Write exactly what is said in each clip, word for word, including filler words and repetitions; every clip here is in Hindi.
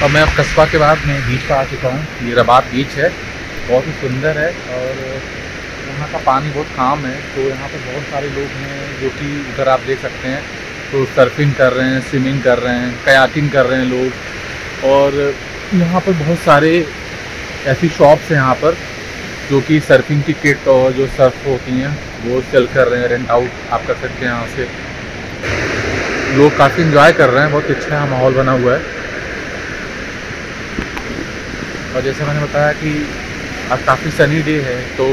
और मैं अब कस्बा के बाद मैं बीच पर आ चुका हूँ। ये रबात बीच है, बहुत ही सुंदर है और यहाँ का पानी बहुत काम है। तो यहाँ पर बहुत सारे लोग हैं जो कि उधर आप देख सकते हैं, तो सर्फिंग कर रहे हैं, स्विमिंग कर रहे हैं, कयाकिंग कर रहे हैं लोग। और यहाँ पर बहुत सारे ऐसी शॉप्स हैं यहाँ पर जो कि सर्फिंग की किट और जो सर्फ होती हैं वो सेल कर रहे हैं, रेंट आउट आप कर सकते हैं यहाँ से। लोग काफ़ी इन्जॉय कर रहे हैं, बहुत अच्छा माहौल बना हुआ है। और जैसे मैंने बताया कि आज काफ़ी सनी डे है, तो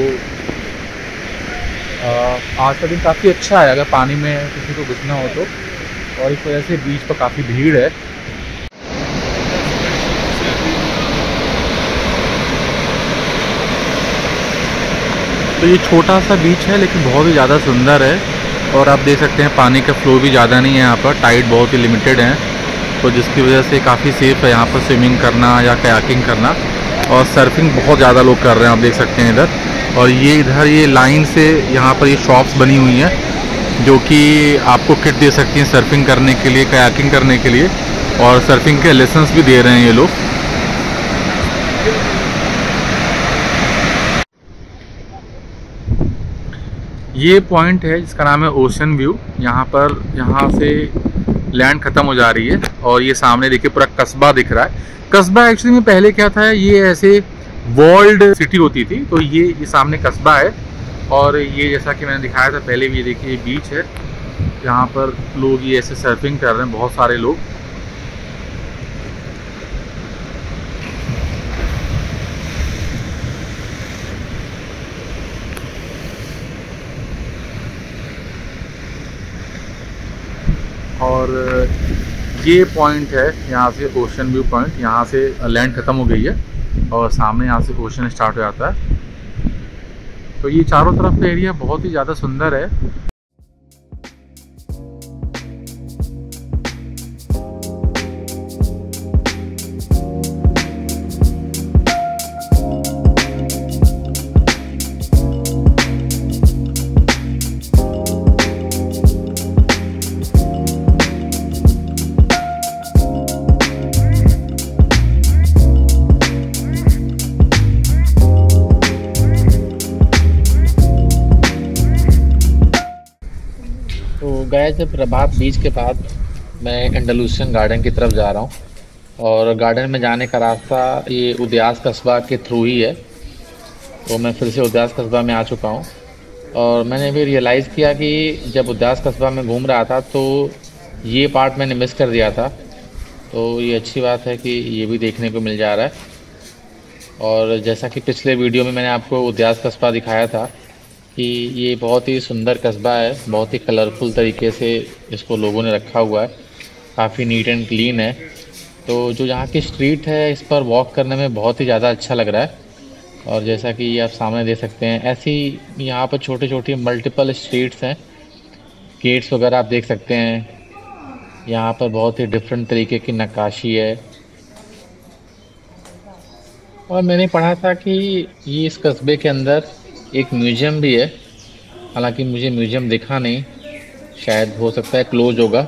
आ, आज का दिन काफ़ी अच्छा है अगर पानी में किसी को घुसना हो तो। और इस वजह से बीच पर काफ़ी भीड़ है। तो ये छोटा सा बीच है लेकिन बहुत ही ज़्यादा सुंदर है। और आप देख सकते हैं पानी का फ्लो भी ज़्यादा नहीं है यहाँ पर, टाइड बहुत ही लिमिटेड है, तो जिसकी वजह से काफ़ी सेफ़ है यहाँ पर स्विमिंग करना या कयाकिंग करना। और सर्फिंग बहुत ज़्यादा लोग कर रहे हैं, आप देख सकते हैं इधर। और ये इधर ये लाइन से यहाँ पर ये शॉप्स बनी हुई हैं जो कि आपको किट दे सकती हैं सर्फिंग करने के लिए, कयाकिंग करने के लिए, और सर्फिंग के लेसन्स भी दे रहे हैं ये लोग। ये पॉइंट है जिसका नाम है ओशन व्यू। यहाँ पर यहाँ से लैंड ख़त्म हो जा रही है और ये सामने देखिए पूरा कस्बा दिख रहा है। कस्बा एक्चुअली में पहले क्या था, ये ऐसे वर्ल्ड सिटी होती थी, तो ये ये सामने कस्बा है। और ये जैसा कि मैंने दिखाया था पहले भी, ये देखिए बीच है, यहाँ पर लोग ये ऐसे सर्फिंग कर रहे हैं, बहुत सारे लोग। और ये पॉइंट है यहाँ से ओशन व्यू पॉइंट, यहाँ से लैंड ख़त्म हो गई है और सामने यहाँ से ओशन स्टार्ट हो जाता है। तो ये चारों तरफ का एरिया बहुत ही ज़्यादा सुंदर है। गए जब रबात बीच के बाद मैं एंडालुसियन गार्डन की तरफ जा रहा हूँ। और गार्डन में जाने का रास्ता ये उद्यास कस्बा के थ्रू ही है। तो मैं फिर से उद्यास कस्बा में आ चुका हूँ और मैंने भी रियलाइज़ किया कि जब उद्यास कस्बा में घूम रहा था तो ये पार्ट मैंने मिस कर दिया था। तो ये अच्छी बात है कि ये भी देखने को मिल जा रहा है। और जैसा कि पिछले वीडियो में मैंने आपको उद्यास कस्बा दिखाया था कि ये बहुत ही सुंदर कस्बा है, बहुत ही कलरफुल तरीके से इसको लोगों ने रखा हुआ है, काफ़ी नीट एंड क्लीन है। तो जो यहाँ की स्ट्रीट है इस पर वॉक करने में बहुत ही ज़्यादा अच्छा लग रहा है। और जैसा कि आप सामने देख सकते हैं, ऐसी यहाँ पर छोटी छोटी मल्टीपल स्ट्रीट्स हैं, गेट्स वगैरह आप देख सकते हैं। यहाँ पर बहुत ही डिफरेंट तरीके की नक्काशी है। और मैंने पढ़ा था कि ये इस कस्बे के अंदर एक म्यूज़ियम भी है, हालांकि मुझे म्यूज़ियम दिखा नहीं, शायद हो सकता है क्लोज होगा।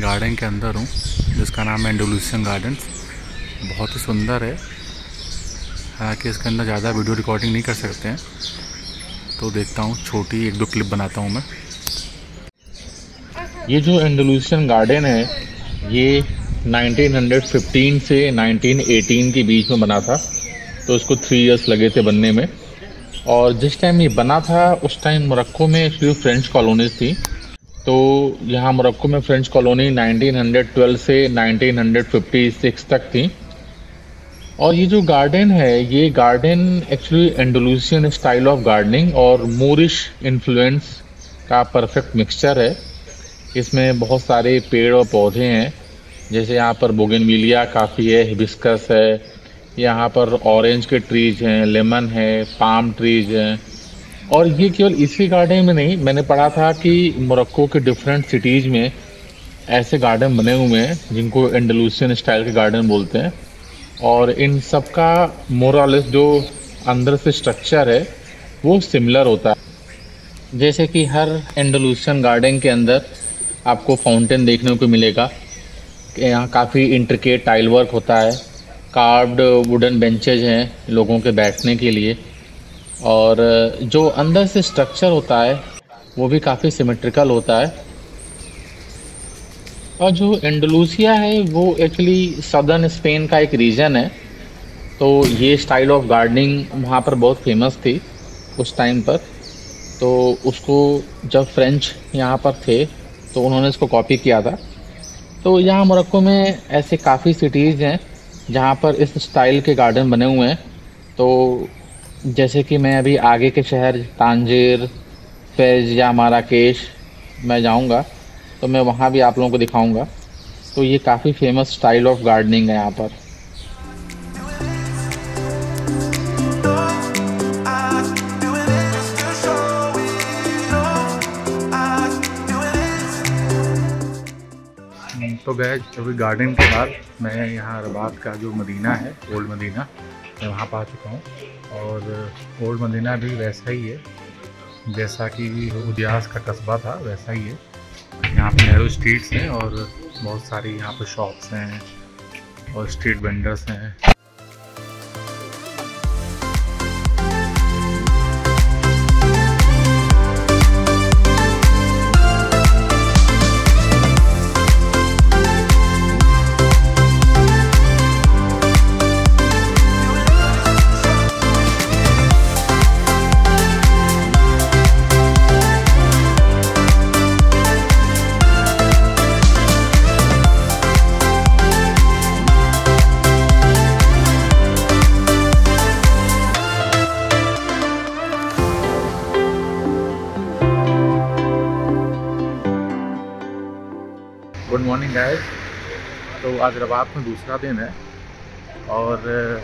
गार्डन के अंदर हूँ जिसका नाम है एंडालुसियन गार्डन्स। बहुत ही सुंदर है। हालांकि इसके अंदर ज़्यादा वीडियो रिकॉर्डिंग नहीं कर सकते हैं, तो देखता हूँ छोटी एक दो क्लिप बनाता हूँ मैं। ये जो एंडालुसियन गार्डन है ये नाइनटीन फिफ्टीन से नाइनटीन एटीन के बीच में बना था, तो इसको थ्री इयर्स लगे थे बनने में। और जिस टाइम ये बना था उस टाइम मोरक्को में एक्चुअली फ्रेंच कॉलोनीज थी, तो यहाँ मोरक्को में फ्रेंच कॉलोनी नाइनटीन ट्वेल्व से नाइनटीन फिफ्टी सिक्स तक थी। और ये जो गार्डन है ये garden actually Andalusian style of gardening और मोरिश इन्फ्लुएंस का परफेक्ट मिक्सचर है। इसमें बहुत सारे पेड़ और पौधे हैं, जैसे यहाँ पर बोगनविलिया काफ़ी है, हिबिस्कस है, यहाँ पर ऑरेंज के ट्रीज हैं, लेमन है, पाम ट्रीज हैं। और ये केवल इसी गार्डन में नहीं, मैंने पढ़ा था कि मोरक्को के डिफरेंट सिटीज़ में ऐसे गार्डन बने हुए हैं जिनको एंडालुसियन स्टाइल के गार्डन बोलते हैं। और इन सब का मोरलेस जो अंदर से स्ट्रक्चर है वो सिमिलर होता है। जैसे कि हर एंडालुसियन गार्डन के अंदर आपको फाउंटेन देखने को मिलेगा। यहाँ काफ़ी इंट्रिकेट टाइल वर्क होता है, कार्व्ड वुडन बेंचेज हैं लोगों के बैठने के लिए, और जो अंदर से स्ट्रक्चर होता है वो भी काफ़ी सिमेट्रिकल होता है। और जो एंडालुसिया है वो एक्चुअली सदर्न स्पेन का एक रीजन है, तो ये स्टाइल ऑफ गार्डनिंग वहाँ पर बहुत फेमस थी उस टाइम पर। तो उसको जब फ्रेंच यहाँ पर थे तो उन्होंने इसको कॉपी किया था। तो यहाँ मोरक्को में ऐसे काफ़ी सिटीज़ हैं जहाँ पर इस स्टाइल के गार्डन बने हुए हैं। तो जैसे कि मैं अभी आगे के शहर तांजीर, फेज या माराकेश मैं जाऊँगा तो मैं वहाँ भी आप लोगों को दिखाऊंगा। तो ये काफ़ी फेमस स्टाइल ऑफ गार्डनिंग है यहाँ पर। तो गए अभी गार्डन के बाद मैं यहाँ रबात का जो मदीना है, ओल्ड मदीना, मैं वहाँ पा चुका हूँ। और ओल्ड मदीना भी वैसा ही है जैसा कि उदियास का कस्बा था, वैसा ही है। यहाँ पे नैरो स्ट्रीट्स हैं और बहुत सारी यहाँ पे शॉप्स हैं और स्ट्रीट वेंडर्स हैं। Good morning guys. तो आज रबात में दूसरा दिन है और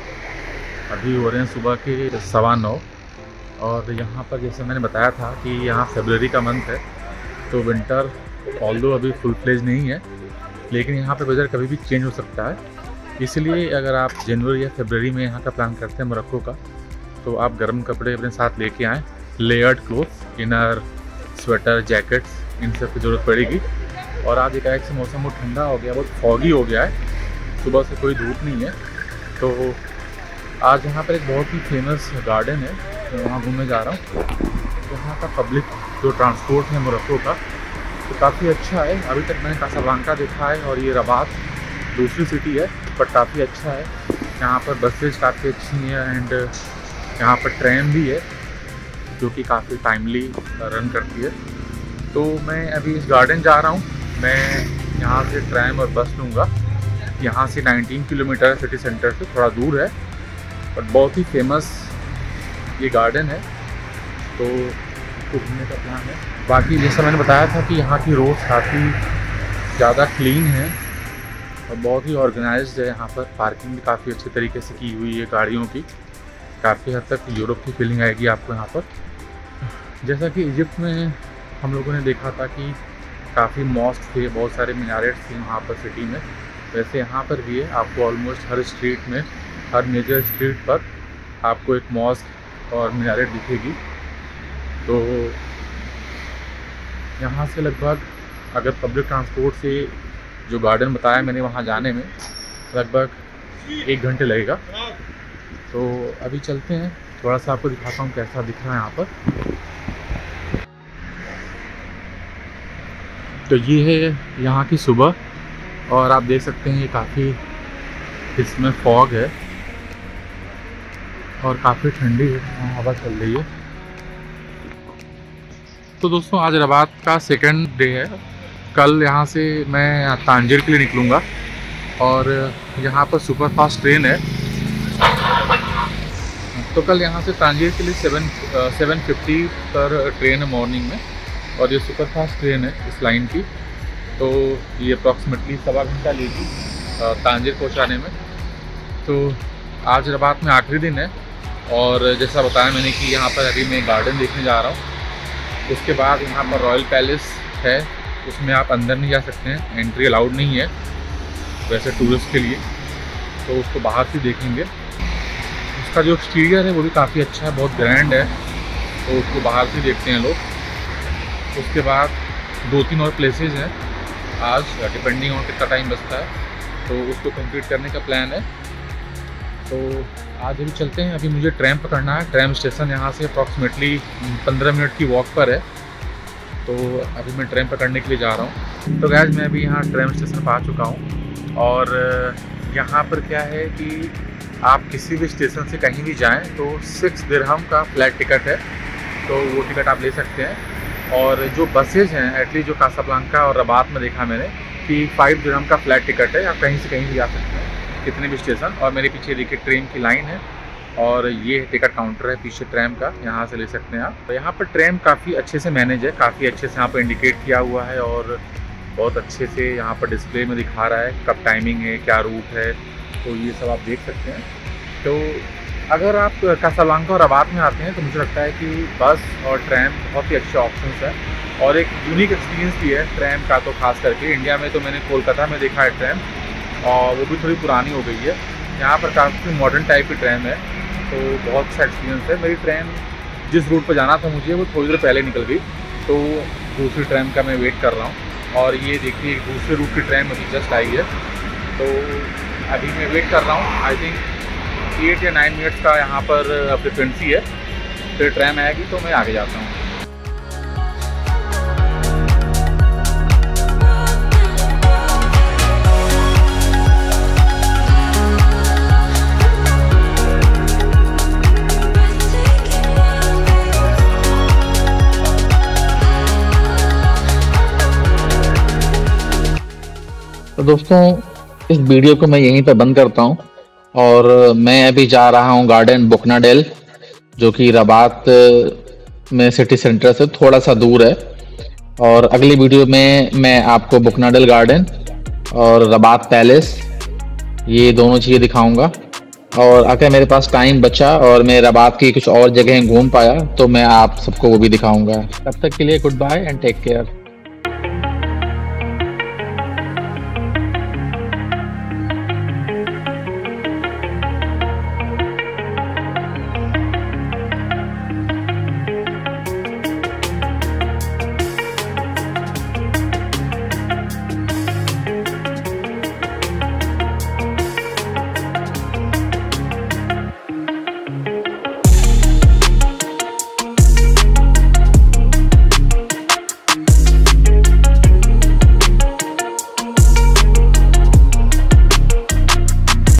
अभी हो रहे हैं सुबह के सवा नौ। और यहाँ पर जैसे मैंने बताया था कि यहाँ फरवरी का मंथ है, तो विंटर ऑल्दो अभी फुल फ्लेज नहीं है, लेकिन यहाँ पर वेदर कभी भी चेंज हो सकता है। इसलिए अगर आप जनवरी या फरवरी में यहाँ का प्लान करते हैं मोरक्को का, तो आप गर्म कपड़े अपने साथ लेके आएँ। Layered cloth, inner, sweater, jackets, इन सब की ज़रूरत पड़ेगी। और आज एकाएक से मौसम बहुत ठंडा हो गया, बहुत फॉगी हो गया है, सुबह से कोई धूप नहीं है। तो आज यहाँ पर एक बहुत ही फेमस गार्डन है, मैं वहाँ घूमने जा रहा हूँ। यहाँ का पब्लिक जो ट्रांसपोर्ट है मोरक्को का, तो काफ़ी अच्छा है। अभी तक मैंने कासाब्लांका देखा है और ये रबात दूसरी सिटी है, पर काफ़ी अच्छा है। यहाँ पर बसेज काफ़ी अच्छी हैं एंड यहाँ पर ट्रेन भी है जो कि काफ़ी टाइमली रन करती है। तो मैं अभी इस गार्डन जा रहा हूँ। मैं यहाँ से ट्रैम और बस लूँगा। यहाँ से नाइनटीन किलोमीटर सिटी सेंटर से थोड़ा दूर है, और बहुत ही फेमस ये गार्डन है, तो इसको घूमने का प्लान है। बाकी जैसा मैंने बताया था कि यहाँ की रोड काफ़ी ज़्यादा क्लीन है और बहुत ही ऑर्गेनाइज्ड है। यहाँ पर पार्किंग भी काफ़ी अच्छे तरीके से की हुई है गाड़ियों की। काफ़ी हद तक यूरोप की फीलिंग आएगी आपको यहाँ पर। जैसा कि इजिप्ट में हम लोगों ने देखा था कि काफ़ी मॉस्क थे, बहुत सारे मीनारेट थे वहाँ पर सिटी में, वैसे यहाँ पर भी है। आपको ऑलमोस्ट हर स्ट्रीट में, हर मेजर स्ट्रीट पर आपको एक मॉस्क और मीनारेट दिखेगी। तो यहाँ से लगभग अगर पब्लिक ट्रांसपोर्ट से जो गार्डन बताया मैंने वहाँ जाने में लगभग एक घंटे लगेगा। तो अभी चलते हैं, थोड़ा सा आपको दिखाता हूँ कैसा दिख रहा है यहाँ पर। तो ये है यहाँ की सुबह, और आप देख सकते हैं ये काफ़ी इसमें फॉग है और काफ़ी ठंडी है, हवा चल रही है। तो दोस्तों आज रबात का सेकंड डे है। कल यहाँ से मैं तांजीर के लिए निकलूँगा और यहाँ पर सुपर फास्ट ट्रेन है। तो कल यहाँ से तांजीर के लिए सेवन सेवन फिफ्टी पर ट्रेन है मॉर्निंग में, और ये सुपर फास्ट ट्रेन है इस लाइन की। तो ये अप्रॉक्सीमेटली सवा घंटा लेगी तांजीर पहुँचाने में। तो आज रबात में आखिरी दिन है, और जैसा बताया मैंने कि यहाँ पर अभी मैं गार्डन देखने जा रहा हूँ। उसके बाद यहाँ पर रॉयल पैलेस है, उसमें आप अंदर नहीं जा सकते हैं, एंट्री अलाउड नहीं है वैसे टूरिस्ट के लिए, तो उसको बाहर से देखेंगे। उसका जो एक्सटीरियर है वो भी काफ़ी अच्छा है, बहुत ग्रैंड है, तो उसको बाहर से देखते हैं लोग। उसके बाद दो तीन और प्लेसेस हैं आज, डिपेंडिंग ऑन कितना टाइम बचता है, तो उसको कंप्लीट करने का प्लान है। तो आज अभी चलते हैं। अभी मुझे ट्रैम पकड़ना है, ट्रैम स्टेशन यहाँ से अप्रॉक्सीमेटली पंद्रह मिनट की वॉक पर है। तो अभी मैं ट्रैम पकड़ने के लिए जा रहा हूँ। तो गैस मैं अभी यहाँ ट्रैम स्टेशन पर आ चुका हूँ, और यहाँ पर क्या है कि आप किसी भी स्टेशन से कहीं भी जाएं तो सिक्स दिरहम का फ्लैट टिकट है, तो वो टिकट आप ले सकते हैं। और जो बसेज हैं एटलीस्ट जो कासाब्लांका और रबात में देखा मैंने कि फाइव दिरहम का फ्लैट टिकट है, आप कहीं से कहीं भी जा सकते हैं कितने भी स्टेशन। और मेरे पीछे देखिए ट्रेन की लाइन है, और ये टिकट काउंटर है पीछे ट्रैम का, यहाँ से ले सकते हैं आप। तो यहाँ पर ट्रैम काफ़ी अच्छे से मैनेज है, काफ़ी अच्छे से यहाँ पर इंडिकेट किया हुआ है, और बहुत अच्छे से यहाँ पर डिस्प्ले में दिखा रहा है कब टाइमिंग है, क्या रूट है, तो ये सब आप देख सकते हैं। तो अगर आप कासाब्लांका और रबात में आते हैं तो मुझे लगता है कि बस और ट्रैम बहुत ही अच्छे ऑप्शंस हैं, और एक यूनिक एक्सपीरियंस भी है ट्रैम का। तो खास करके इंडिया में तो मैंने कोलकाता में देखा है ट्रैम, और वो भी थोड़ी पुरानी हो गई है। यहाँ पर काफ़ी मॉडर्न टाइप की ट्रैम है, तो बहुत अच्छा एक्सपीरियंस है। मेरी ट्रेन जिस रूट पर जाना था मुझे वो थोड़ी देर पहले निकल गई, तो दूसरी ट्रेन का मैं वेट कर रहा हूँ। और ये देखिए दूसरे रूट की ट्रेन अभी जस्ट आई है, तो अभी मैं वेट कर रहा हूँ। आई थिंक एट या नाइन मिनट्स का यहाँ पर फ्रिक्वेंसी है, फिर ट्रेन आएगी तो मैं आगे जाता हूँ। तो दोस्तों इस वीडियो को मैं यहीं पर बंद करता हूँ, और मैं अभी जा रहा हूँ गार्डन बुकनाडेल, जो कि रबात में सिटी सेंटर से थोड़ा सा दूर है। और अगली वीडियो में मैं आपको बुकनाडेल गार्डन और रबात पैलेस ये दोनों चीज़ें दिखाऊंगा। और अगर मेरे पास टाइम बचा और मैं रबात की कुछ और जगहें घूम पाया तो मैं आप सबको वो भी दिखाऊंगा। तब तक के लिए good bye and take care.